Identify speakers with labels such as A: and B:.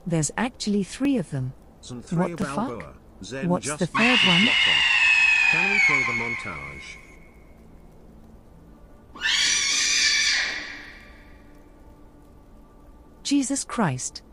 A: There's actually 3 of them.
B: Zentreya
A: What the fuck?
B: Balboa. Zen
A: What's
B: just
A: the third
B: matches
A: one?
B: lock on. Can we play the montage?
A: Jesus Christ.